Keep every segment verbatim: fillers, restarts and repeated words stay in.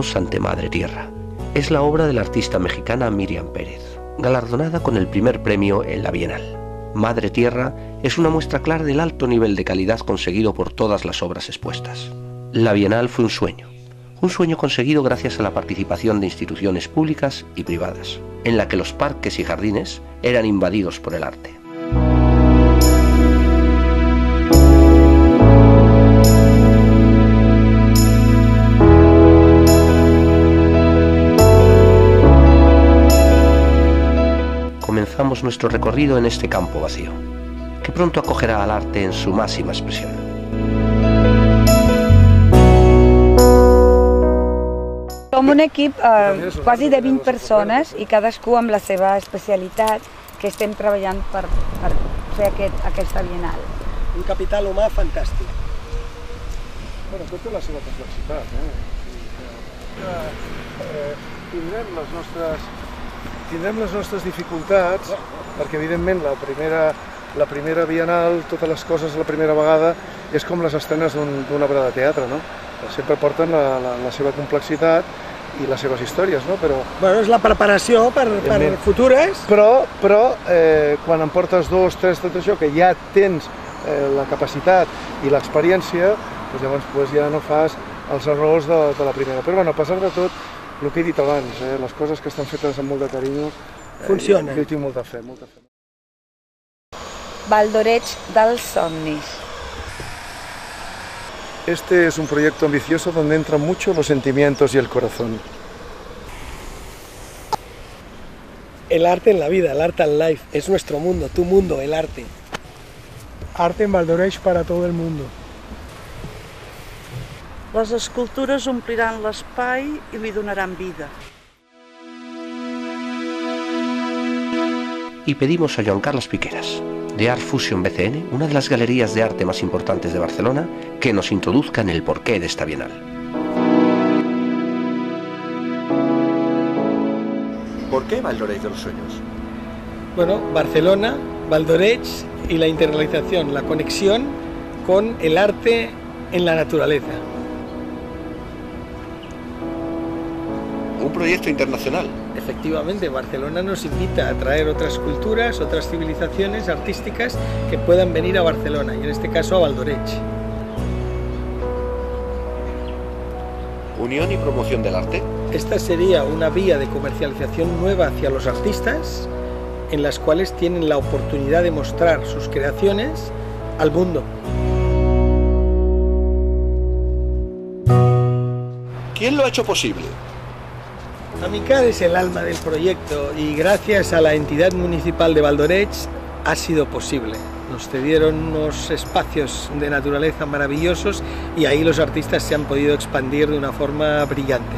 estamos ante Madre Tierra. Es la obra de la artista mexicana Miriam Pérez, galardonada con el primer premio en la Bienal. Madre Tierra es una muestra clara del alto nivel de calidad conseguido por todas las obras expuestas. La Bienal fue un sueño, un sueño conseguido gracias a la participación de instituciones públicas y privadas, en la que los parques y jardines eran invadidos por el arte. Comenzamos nuestro recorrido en este campo vacío, que pronto acogerá al arte en su máxima expresión. Som un equip eh, quasi de vint persones i cadascú amb la seva especialitat que estem treballant per, per fer aquest, aquesta Bienal. Un capital humà fantàstic. Bueno, tot té la seva complexitat, eh? Que, eh, tindrem les nostres tindrem les nostres dificultats, perquè evidentment la primera, la primera Bienal, totes les coses la primera vegada, és com les escenes d'una obra de teatre, no? Sempre porten la, la, la seva complexitat i les seves històries, no? Però, bueno, és la preparació per, per futures. Però, però eh, quan em portes dos, tres, tot això, que ja tens eh, la capacitat i l'experiència, doncs llavors pues, ja no fas els errors de, de la primera. Però bueno, a pesar de tot, el que he dit abans, eh, les coses que estan fetes amb molt de carinyo, eh, funcionen. Jo hi tinc molta fe, molta fe. Valdoreig dels somnis. Este es un proyecto ambicioso donde entran mucho los sentimientos y el corazón. El arte en la vida, el arte en life, es nuestro mundo, tu mundo, el arte. Arte en Valdoreig para todo el mundo. Les escultures ompliran l'espai i li donaran vida. Y pedimos a Joan Carles Piqueras, de Art Fusion B C N, una de las galerías de arte más importantes de Barcelona, que nos introduzca en el porqué de esta Bienal. ¿Por qué Valdoreig de los sueños? Bueno, Barcelona, Valdoreig y la internalización, la conexión con el arte en la naturaleza. Un proyecto internacional. Efectivamente, Barcelona nos invita a traer otras culturas, otras civilizaciones artísticas que puedan venir a Barcelona, y en este caso a Valdoreig. Unión y promoción del arte. Esta sería una vía de comercialización nueva hacia los artistas, en las cuales tienen la oportunidad de mostrar sus creaciones al mundo. ¿Quién lo ha hecho posible? Amicar es el alma del proyecto y gracias a la entidad municipal de Valdoreig ha sido posible. Nos cedieron unos espacios de naturaleza maravillosos y ahí los artistas se han podido expandir de una forma brillante.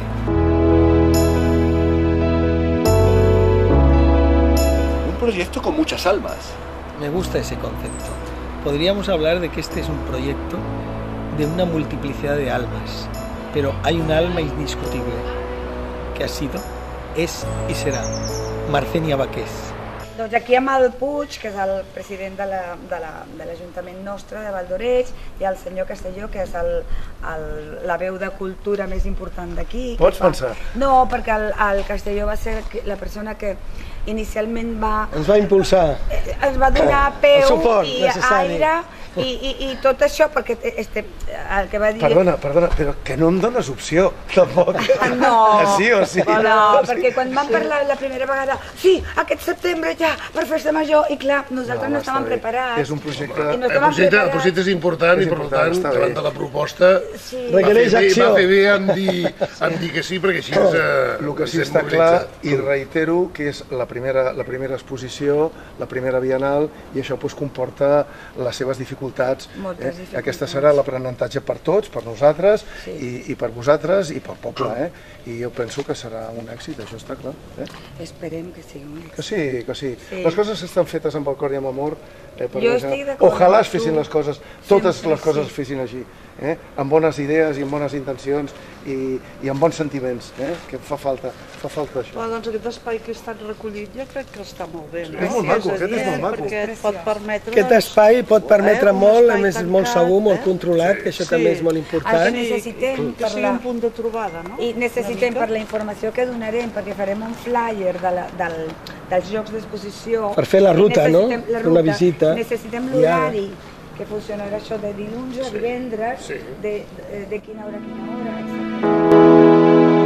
Un proyecto con muchas almas. Me gusta ese concepto. Podríamos hablar de que este es un proyecto de una multiplicidad de almas, pero hay un alma indiscutible, que ha sido, és i serà Marcenia Baqués. Doncs aquí amb el Puig, que és el president de l'Ajuntament nostre de Valdoreig, i el senyor Castelló, que és el, el, la veu de cultura més important d'aquí. Pots pensar? No, perquè el, el Castelló va ser la persona que inicialment va... Ens va impulsar. Ens va donar peu suport i necessari. aire i, i, i tot això, perquè este, el que va dir... Perdona, perdona, però que no em dones opció, tampoc. No, Sí o sí? no, perquè quan vam parlar la primera vegada, sí, aquest setembre ja, per festa major, i clar, nosaltres no, no estàvem preparats. És un projecte... I no El projecte, el projecte és important És i per important, tant, està davant bé. de la proposta Sí. va, fer Requereix bé, acció. va fer bé en dir, en dir que sí, perquè així és, eh, El que sí estem està clar, mobilitzats. i reitero, que és la primera, la primera exposició, la primera Bienal, i això pues, comporta les seves dificultats. Moltes dificultats. Aquesta serà l'aprenentatge per tots, per nosaltres, Sí. i, i per vosaltres, i pel poble. Eh? I jo penso que serà un èxit, això està clar. Eh? Esperem que sigui un èxit. Que sí, que sí. Sí. Les coses estan fetes amb el cor i amb amor. Eh, per Jo deixar- estic d'acord Ojalà amb es fessin tu. les coses, totes Sempre les coses sí. es fessin així. eh? Amb bones idees i amb bones intencions i, i amb bons sentiments, eh? Que fa falta, fa falta això. Però doncs aquest espai que ha estat recollit jo crec que està molt bé, no? És molt maco, aquest és molt maco. Perquè et pot permetre... Aquest espai pot permetre eh, molt, a espai més és tancat, molt segur, molt eh? controlat, que això Sí. també és molt El que important. necessitem Que per sigui la... un punt de trobada, no? I necessitem per la informació que donarem, perquè farem un flyer de la, del, dels jocs d'exposició. Per fer la I ruta, no? necessitem la Fer una ruta. visita. Necessitem guiada. l'horari, que funcionarà això de dilluns a divendres, Sí. de, de, de quina hora a quina hora, exactament.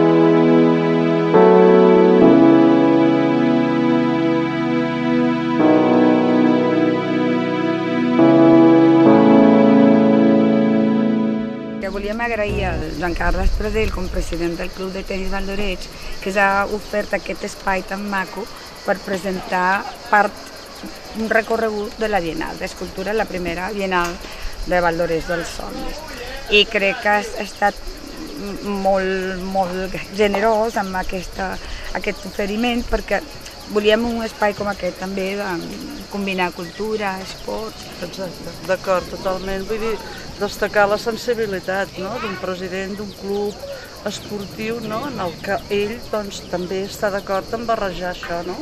Que volíem agrair al Joan Carles Pradell, com president del Club de Tenis Val d'Oreig, que ens ha ofert aquest espai tan maco per presentar part, un recorregut de la Bienal d'Escultura, la primera Bienal de Val d'Oreig dels Somnis. I crec que ha estat molt, molt generós amb aquesta, aquest oferiment, perquè volíem un espai com aquest també, de combinar cultura, esports. Exacte, d'acord, totalment. Vull dir, destacar la sensibilitat, no?, d'un president d'un club esportiu, no?, en el que ell doncs, també està d'acord en barrejar això, no?,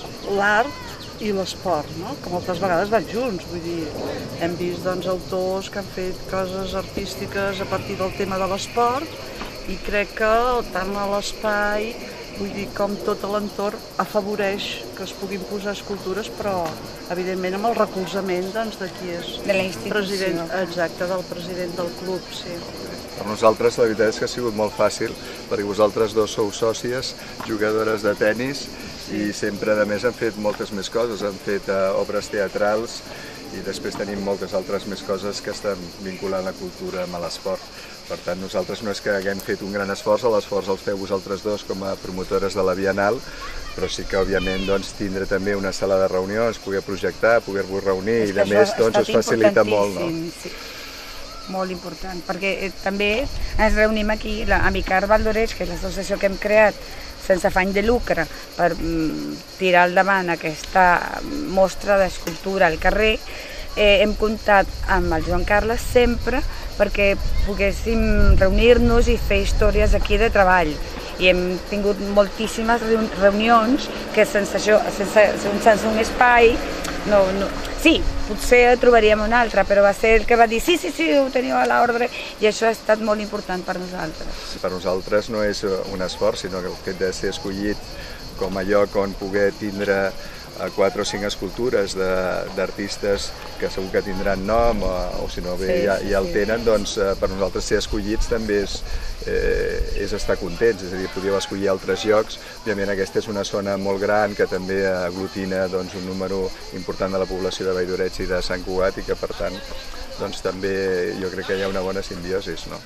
l'art i l'esport, no?, que moltes vegades van junts. Vull dir, hem vist doncs, autors que han fet coses artístiques a partir del tema de l'esport i crec que tant a l'espai, vull dir, com tot l'entorn afavoreix que es puguin posar escultures, però evidentment amb el recolzament doncs, de qui és De la institució. president, exacte, del president del club, sí. Per nosaltres la veritat és que ha sigut molt fàcil, perquè vosaltres dos sou sòcies, jugadores de tennis, i sempre a més han fet moltes més coses, han fet uh, obres teatrals i després tenim moltes altres més coses que estan vinculant la cultura amb l'esport. Per tant, nosaltres no és que haguem fet un gran esforç, l'esforç el feu vosaltres dos com a promotores de la Bienal, però sí que, òbviament, doncs, tindre també una sala de reunions, poder projectar, poder-vos reunir i, de més, doncs, us facilita molt, no? Sí. Molt important, perquè eh, també ens reunim aquí, la Amicar Val d'Oreig, que és l'associació que hem creat sense afany de lucre per mm, tirar endavant aquesta mostra d'escultura al carrer. Eh, hem comptat amb el Joan Carles sempre perquè poguéssim reunir-nos i fer històries aquí de treball. I hem tingut moltíssimes reunions que sense això, sense, sense un espai, no, no, sí, potser trobaríem un altre, però va ser el que va dir sí, sí, sí, ho teniu a l'ordre, i això ha estat molt important per nosaltres. Per nosaltres no és un esforç, sinó que el fet de ser escollit com a lloc on poder tindre quatre o cinc escultures d'artistes que segur que tindran nom o, o si no bé sí, ja, ja el tenen, doncs per nosaltres ser escollits també és, eh, és estar contents, és a dir, podíeu escollir altres llocs. Òbviament aquesta és una zona molt gran que també aglutina doncs, un número important de la població de Vall d'Oreig i de Sant Cugat i que per tant doncs, també jo crec que hi ha una bona simbiosi, no?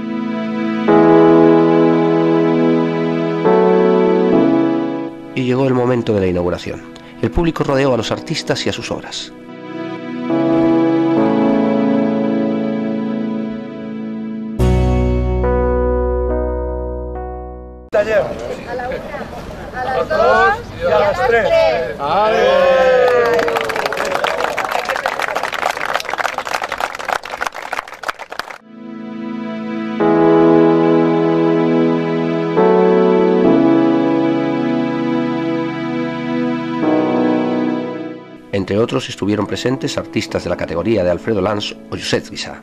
Y llegó el momento de la inauguración. El público rodeó a los artistas y a sus obras. Taller. A la una, a las dos y a las tres. Entre otros estuvieron presentes artistas de la categoría de Alfredo Lanz o Josep Guisá.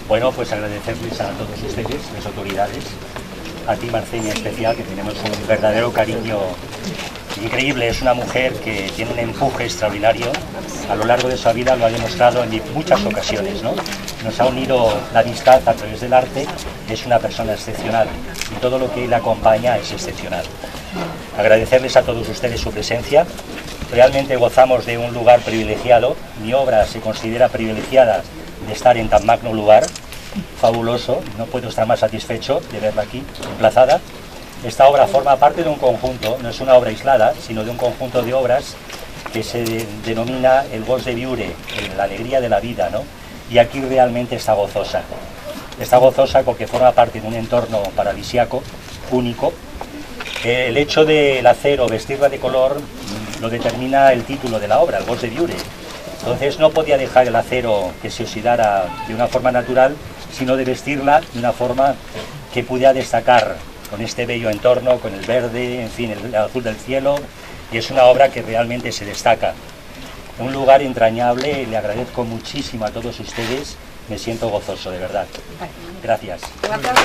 Bueno, pues agradecerles a todos ustedes, las autoridades, a ti, Marceña, en especial, que tenemos un verdadero cariño increíble. Es una mujer que tiene un empuje extraordinario. A lo largo de su vida lo ha demostrado en muchas ocasiones, ¿no? Nos ha unido la amistad a través del arte. Es una persona excepcional y todo lo que la acompaña es excepcional. Agradecerles a todos ustedes su presencia. Realmente gozamos de un lugar privilegiado. Mi obra se considera privilegiada de estar en tan magno lugar. Fabuloso, no puedo estar más satisfecho de verla aquí, emplazada. Esta obra forma parte de un conjunto, no es una obra aislada, sino de un conjunto de obras que se de, denomina el Gos de Viure, la alegría de la vida, ¿no? Y aquí realmente está gozosa. Está gozosa porque forma parte de un entorno paradisíaco, único. El hecho del acero vestirla de color lo determina el título de la obra, el Gos de Viure. Entonces no podía dejar el acero que se oxidara de una forma natural, sino de vestirla de una forma que pudiera destacar con este bello entorno, con el verde, en fin, el azul del cielo, y es una obra que realmente se destaca. Un lugar entrañable, le agradezco muchísimo a todos ustedes, me siento gozoso, de verdad. Gracias. Gracias.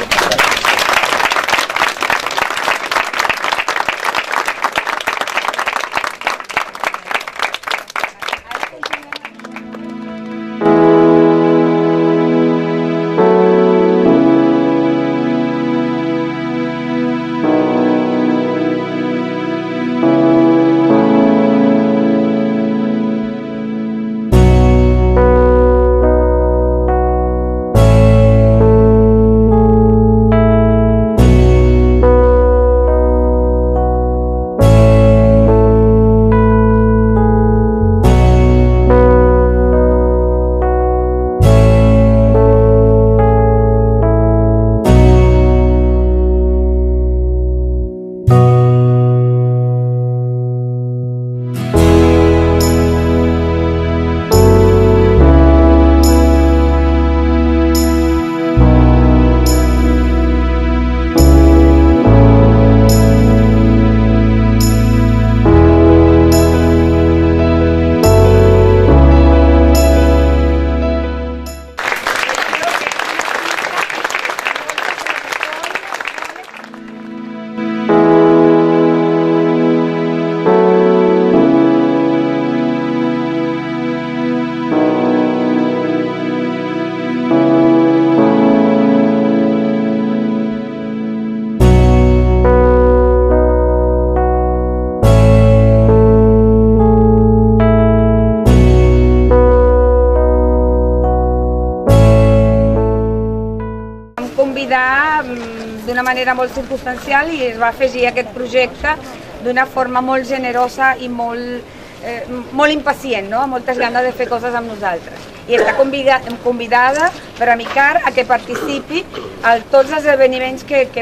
D'una manera molt circumstancial i es va afegir aquest projecte d'una forma molt generosa i molt, eh, molt impacient, no? Amb moltes ganes de fer coses amb nosaltres. I està convida, convidada per Amicar a que participi a tots els esdeveniments que, que,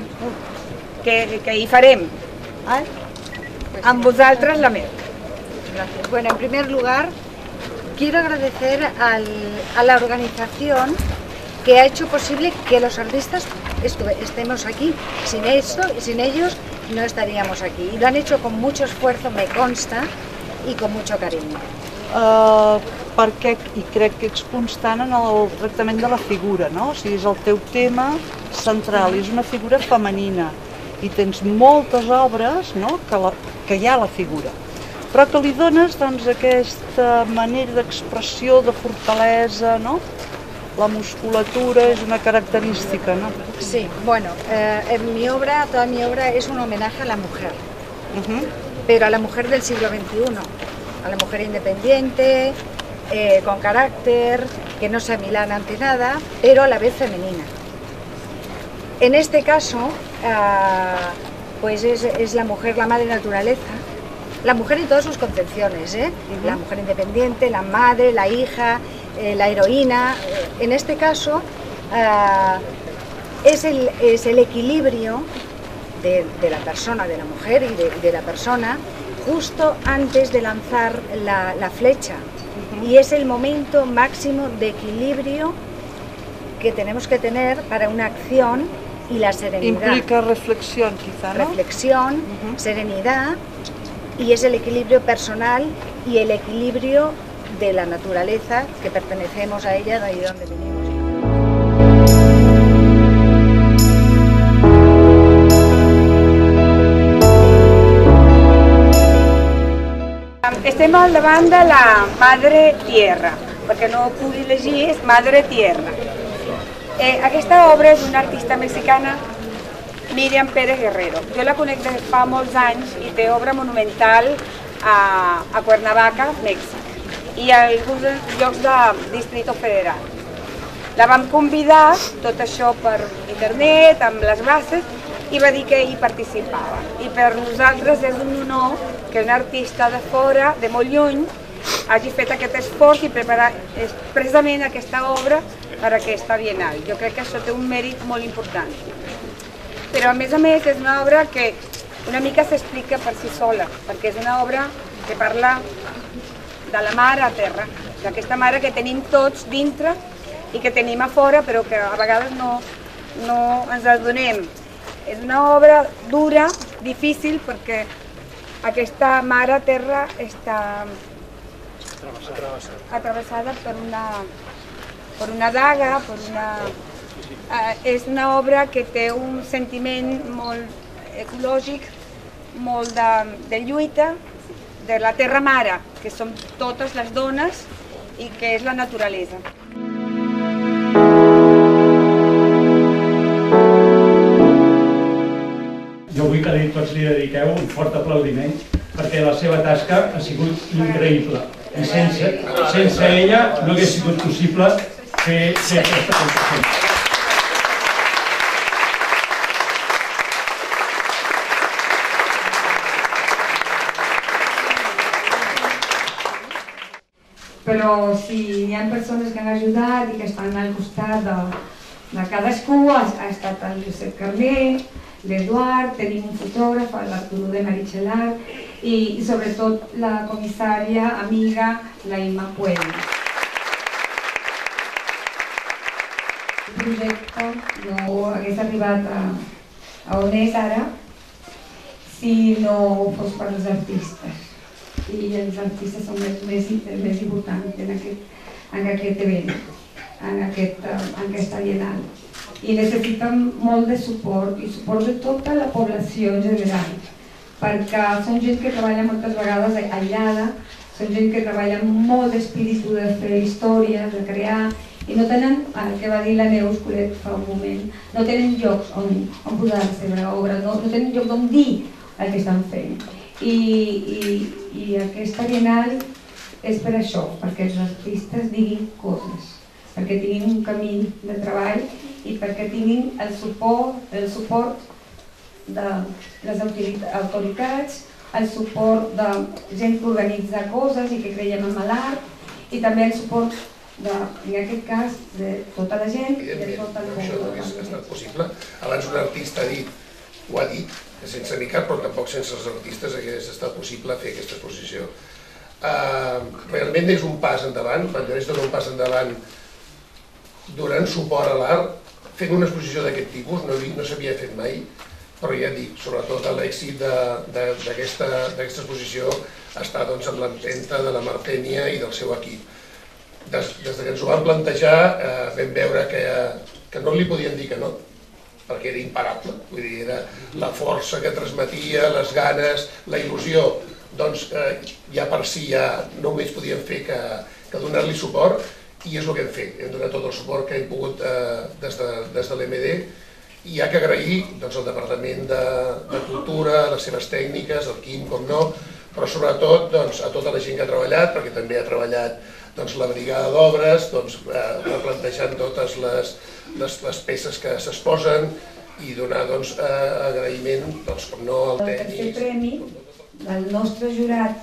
que, que hi farem. ¿Vale? Amb vosaltres la meva. Gracias. Bueno, en primer lugar, quiero agradecer al, a la organización que ha hecho posible que los artistas estemos aquí. Sin eso, sin ellos no estaríamos aquí. Y lo han hecho con mucho esfuerzo, me consta, y con mucho cariño. Uh, perquè, i crec que ets constant en el tractament de la figura, no? O sigui, és el teu tema central, és una figura femenina. I tens moltes obres, no?, que, la, que hi ha la figura. Però que li dones, doncs, aquesta manera d'expressió, de fortalesa, no? La musculatura es una característica, ¿no? Sí, bueno, eh, en mi obra, toda mi obra es un homenaje a la mujer, uh-huh. Pero a la mujer del siglo veintiuno, a la mujer independiente, eh, con carácter, que no se amilana ante nada, pero a la vez femenina. En este caso, eh, pues es, es la mujer, la madre naturaleza, la mujer en todas sus concepciones, ¿eh? Uh-huh. La mujer independiente, la madre, la hija, Eh, la heroína. Eh, en este caso eh, es, el, es el equilibrio de, de la persona, de la mujer y de, de la persona justo antes de lanzar la, la flecha. Uh-huh. Y es el momento máximo de equilibrio que tenemos que tener para una acción y la serenidad. Implica reflexión quizá, ¿no? Reflexión, uh-huh. Serenidad, y es el equilibrio personal y el equilibrio de la naturaleza, que pertenecemos a ella, de ahí donde venimos. Estem al davant de la Madre Tierra, perquè no ho pugui llegir, és Madre Tierra. Eh, aquesta obra és d'una artista mexicana, Miriam Pérez Guerrero. Jo la conec de fa molts anys i té obra monumental a, a Cuernavaca, Mèxic, i a alguns llocs del Distrito Federal. La vam convidar, tot això per internet, amb les bases, i va dir que hi participava. I per nosaltres és un honor que un artista de fora, de molt lluny, hagi fet aquest esforç i preparar precisament aquesta obra per a aquesta Bienal. Jo crec que això té un mèrit molt important. Però a més a més és una obra que una mica s'explica per si sola, perquè és una obra que parla de la mare a terra, d'aquesta mare que tenim tots dintre i que tenim a fora, però que a vegades no, no ens adonem. És una obra dura, difícil, perquè aquesta mare a terra està atravessada per una, per una daga, per una... Eh, és una obra que té un sentiment molt ecològic, molt de, de lluita, de la terra mare, que som totes les dones i que és la naturalesa. Jo vull que tots li dediqueu un fort aplaudiment perquè la seva tasca ha sigut increïble i sense, sense ella no hagués sigut possible fer, fer aquesta competició. Però si hi ha persones que han ajudat i que estan al costat de, de cadascú, ha, ha estat el Josep Carner, l'Eduard, tenim un fotògraf, l'Arturo de Marichelar i sobretot la comissària amiga, la Imma Puebla. El projecte no hagués arribat a, a on és ara si no fos per als artistes. I els artistes són els més, els més importants en aquest, en aquest event, en, aquest, en aquesta Bienal. I necessiten molt de suport, i suport de tota la població en general, perquè són gent que treballa moltes vegades aïllada, són gent que treballa amb molt d'espíritu de fer històries, de crear, i no tenen, el que va dir la Neus Colet fa un moment, no tenen llocs on, on posar la seva obra, no, no tenen lloc on dir el que estan fent. I, i, i aquesta Bienal és per això, perquè els artistes diguin coses, perquè tinguin un camí de treball i perquè tinguin el suport, el suport de les autoritats, el suport de gent que organitza coses i que creiem en l'art i també el suport, de, en aquest cas, de tota la gent i de tot el món. Això no hagués estat possible. Abans un artista ha dit, ho ha dit, que sense Micar, però tampoc sense els artistes hagués estat possible fer aquesta exposició. Uh, realment és un pas endavant, Valldoreix dona un pas endavant donant suport a l'art, fent una exposició d'aquest tipus, no, no s'havia fet mai, però ja dic, sobretot l'èxit d'aquesta exposició està doncs, en l'empenta de la Martenia i del seu equip. Des, des que ens ho van plantejar eh, vam veure que, que no li podien dir que no, perquè era imparable, vull dir, era la força que transmetia, les ganes, la il·lusió, doncs eh, ja per si ja només podien fer que, que donar-li suport, i és el que hem fet, hem donat tot el suport que hem pogut eh, des de, des de l'E M D, i hi ha que agrair doncs, al Departament de, de Cultura, les seves tècniques, el Quim, com no, però sobretot doncs, a tota la gent que ha treballat, perquè també ha treballat doncs, la brigada d'obres, doncs, eh, replantejant totes les, les, les peces que s'exposen i donar doncs, eh, agraïment, doncs, com no, al tècnic. El tercer premi del nostre jurat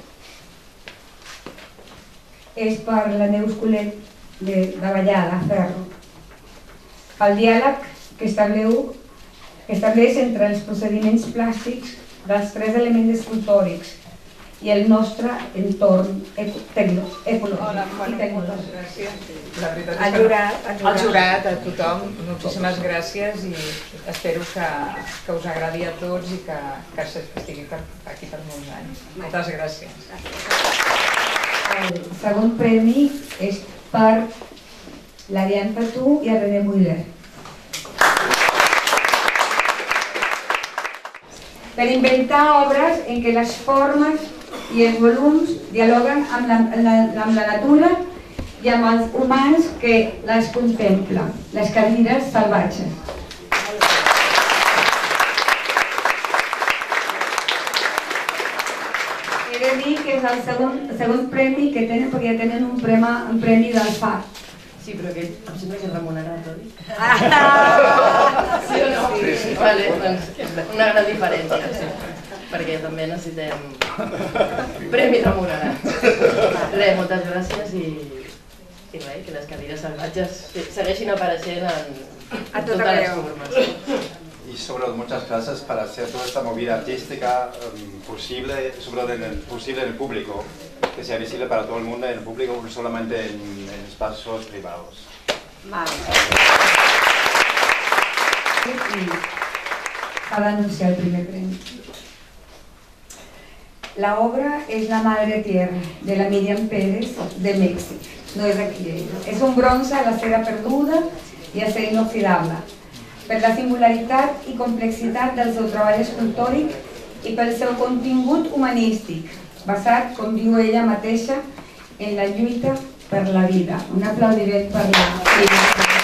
és per la Neus Colet de, de Vallada, Ferro. El diàleg que estableu, que estableix entre els procediments plàstics dels tres elements escultòrics i el nostre entorn ecològic. Hola, bueno, moltes gràcies. La veritat és al que jurat, al jurat. al jurat, a tothom, moltíssimes gràcies i espero que, que us agradi a tots i que, que estigui per, aquí per molts anys. Moltes gràcies. El segon premi és per l'Ariane Patou i el René Muller. Per inventar obres en què les formes i els volums dialoguen amb la, la, amb la natura i amb els humans que les contemplen, les cadires salvatges. He de dir que és el segon, segon premi que tenen, perquè ja tenen un premi, un premi del F A R. Sí, però que em sembla que és remunerat, oi? Ah! Sí o no? Sí, sí. Vale, doncs una gran diferència, sí. Perquè també necessitem premi remunerat. Res, moltes gràcies i, i res, que les cadires salvatges segueixin apareixent en, en totes les formes. Y sobre todo muchas gracias para hacer toda esta movida artística um, posible, sobre todo en el, posible en el público, que sea visible para todo el mundo en el público, no solamente en, en espacios privados. Vale. Ha d'anunciar el primer premi. La obra es La Madre Tierra, de la Miriam Pérez, de México. No és aquí ella. És un bronze a la cera perduda i acer inoxidable, per la singularitat i complexitat del seu treball escultòric i pel seu contingut humanístic, basat, com diu ella mateixa, en la lluita per la vida. Un aplaudiment per la Miriam Pérez.